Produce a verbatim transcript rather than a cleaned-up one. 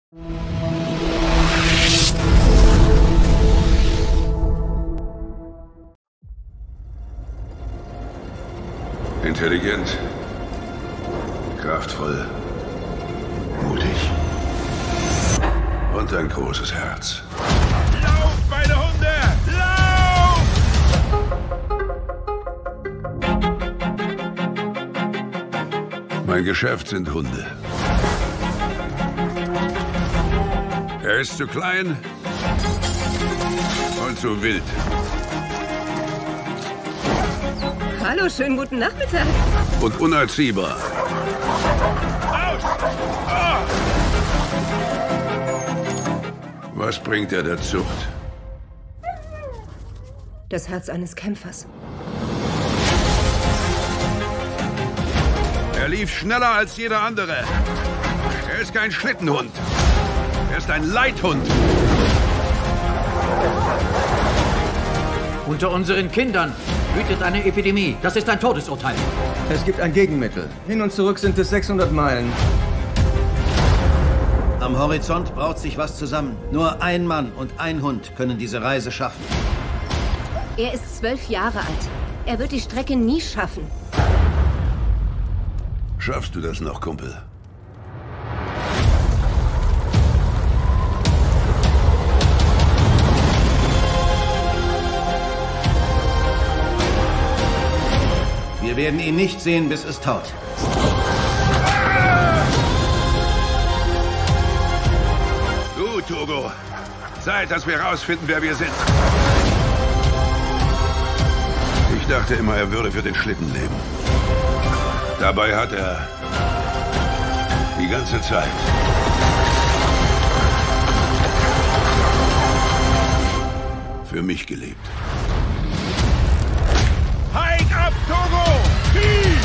Intelligent, kraftvoll, mutig und ein großes Herz. Lauf, meine Hunde! Lauf! Mein Geschäft sind Hunde. Er ist zu klein und zu wild. Hallo, schönen guten Nachmittag. Und unerziehbar. Aus! Ah! Was bringt er der Zucht? Das Herz eines Kämpfers. Er lief schneller als jeder andere. Er ist kein Schlittenhund. Er ist ein Leithund. Unter unseren Kindern wütet eine Epidemie. Das ist ein Todesurteil. Es gibt ein Gegenmittel. Hin und zurück sind es sechshundert Meilen. Am Horizont braut sich was zusammen. Nur ein Mann und ein Hund können diese Reise schaffen. Er ist zwölf Jahre alt. Er wird die Strecke nie schaffen. Schaffst du das noch, Kumpel? Wir werden ihn nicht sehen, bis es taut. Du, Togo. Zeit, dass wir rausfinden, wer wir sind. Ich dachte immer, er würde für den Schlitten leben. Dabei hat er die ganze Zeit für mich gelebt. Hike up, Togo! Peace!